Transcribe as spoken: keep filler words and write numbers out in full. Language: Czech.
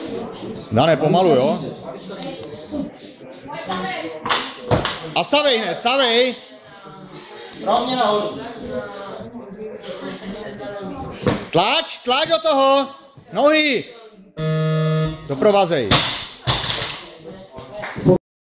Dané, pomalu, jo? A stavej hned, stavej! Rovně nahoru. Tlač, tlač do toho! Nohy! Doprovázej.